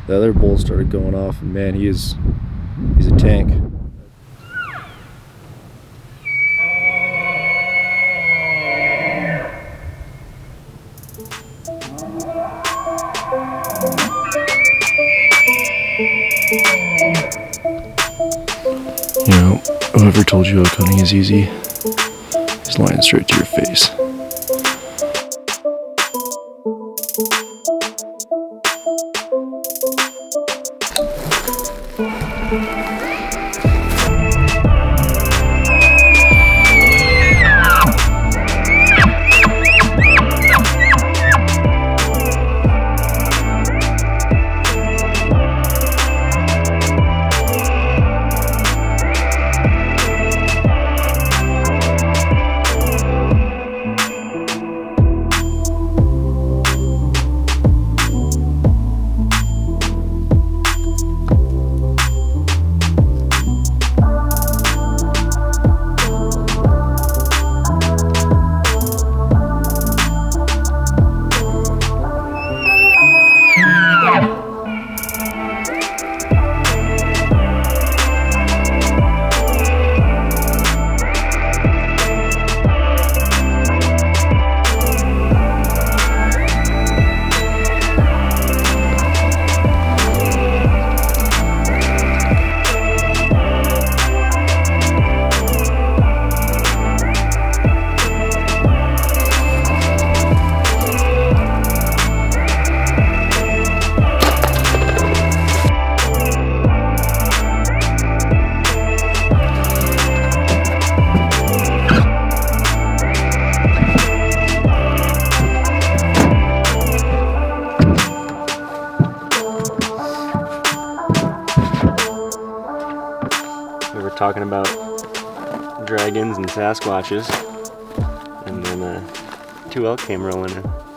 the other bull started going off, and man, he's a tank. You know, whoever told you elk hunting is easy is lying straight to your face. We were talking about dragons and Sasquatches, and then 2 elk came rolling in.